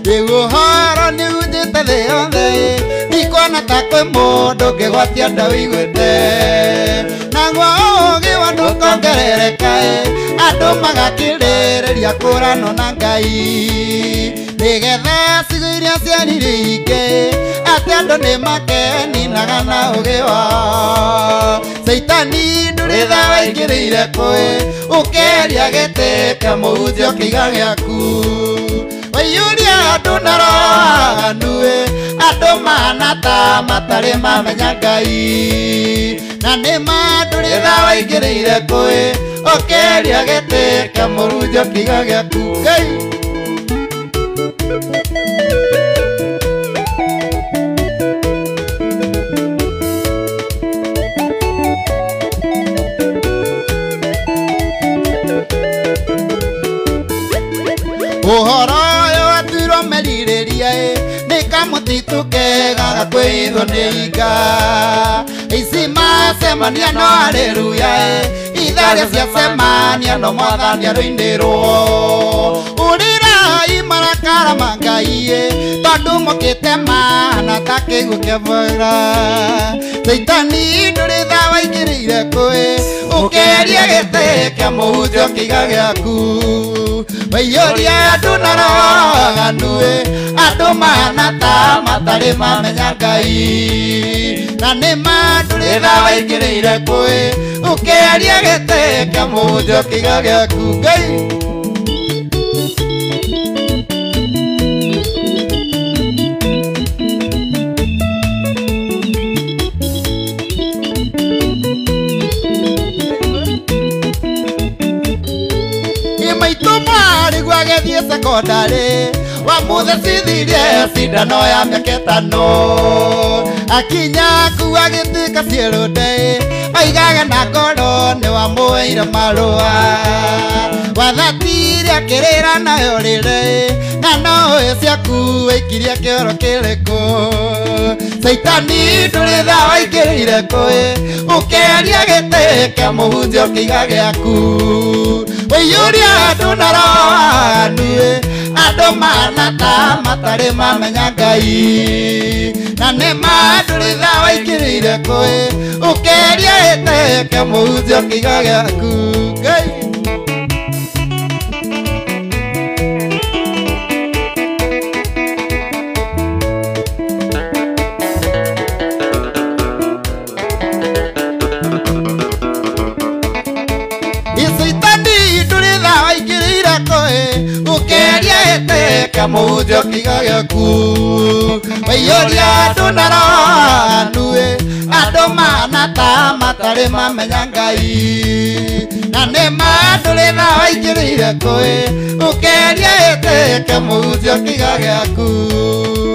Horo ni ujite thĩ yothe ndikuona ta kwĩ mũndũ ũngĩgwatia ndau igwĩte naguo ũũgĩ wa ndũkongerereka andũ magakĩrĩrĩria kũranwo na Ngai nĩgetha ciugo iria ciariringe atĩ andũ nĩ makeninaga na ũũgĩ wao Saitani ndũrĩ tha waingĩrĩire kũĩ ũkeria gĩtĩ kĩa mũhunjia kĩiga gĩaku waiyũria andũ na roaganu andũ mahana ta matarĩ mamenya Ngai na nĩma ndũrĩ tha waingĩrĩire kũĩ ũkeria gĩtĩ kĩa mũhunjia kĩiga gĩaku Ngai Ũhoro ũyũ watuirwo merirĩria nĩ kamũtitũ kega gakwĩithwo nĩ inga ici macemania no haleluya itharĩa ciacemania no mwathani arũinĩrwo ũrĩrai marakara ma Ngai tondũ mũkĩte mana ta kĩguũ kĩa mbura Saitani ndũrĩ tha waingĩrĩire kũĩ ũkeria gĩtĩ kĩa mũhunjia kĩiga gĩaku waiyũria andũ na roaganu andũ mahana ta matarĩ mamenya Ngai na nĩma ndũrĩ tha waingĩrĩire kũĩ ũkeria gĩtĩ kĩa mũhunjia kĩiga gĩaku Ngai Agethie sekondari wa muthe cithirie cindano ya mĩaka ĩtano akinya kuo agĩtuĩka ciĩrũnde oigaga na ngoro nĩ wamũheire marũa wathatire akĩrĩra nayo rĩrĩ na no ũĩ ciaku waikirie kĩoro kĩrĩkũ Saitani ndũrĩ tha waingĩrĩire kũĩ ũkeria gĩtĩ kĩa mũhunjia kĩiga gĩaku waiyũria andũ na roaganu andũ mahana ta matarĩ mamenya Ngai na nĩma ndũrĩ tha waingĩrĩire kũĩ ũkeria gĩtĩ kĩa mũhunjia kĩiga gĩaku Ngai Mũhunjia kĩiga gĩaku waiyũria andũ na roaganu andũ mahana ta matarĩ mamenya Ngai na nĩma ndũrĩ tha waingĩrĩire kũĩ ũkeria gĩtĩ kĩa mũhunjia kĩiga gĩaku